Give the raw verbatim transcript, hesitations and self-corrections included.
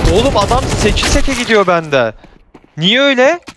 Oğlum adam sekiz seke gidiyor bende. Niye öyle?